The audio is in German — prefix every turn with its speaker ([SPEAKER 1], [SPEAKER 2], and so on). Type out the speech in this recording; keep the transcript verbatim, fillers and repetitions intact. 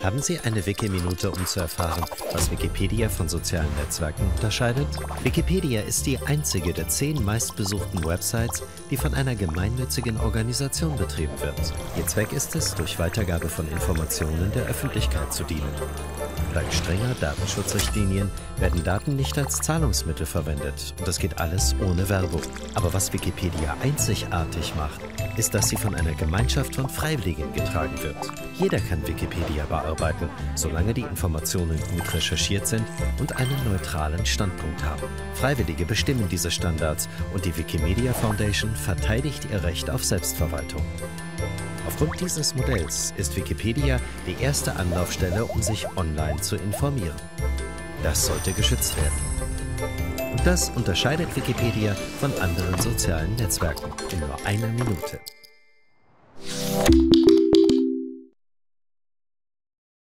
[SPEAKER 1] Haben Sie eine Wikiminute, um zu erfahren, was Wikipedia von sozialen Netzwerken unterscheidet? Wikipedia ist die einzige der zehn meistbesuchten Websites, die von einer gemeinnützigen Organisation betrieben wird. Ihr Zweck ist es, durch Weitergabe von Informationen der Öffentlichkeit zu dienen. Dank strenger Datenschutzrichtlinien werden Daten nicht als Zahlungsmittel verwendet und das geht alles ohne Werbung. Aber was Wikipedia einzigartig macht, ist, dass sie von einer Gemeinschaft von Freiwilligen getragen wird. Jeder kann Wikipedia bearbeiten, solange die Informationen gut recherchiert sind und einen neutralen Standpunkt haben. Freiwillige bestimmen diese Standards und die Wikimedia Foundation verteidigt ihr Recht auf Selbstverwaltung. Aufgrund dieses Modells ist Wikipedia die erste Anlaufstelle, um sich online zu informieren. Das sollte geschützt werden. Und das unterscheidet Wikipedia von anderen sozialen Netzwerken in nur einer Minute.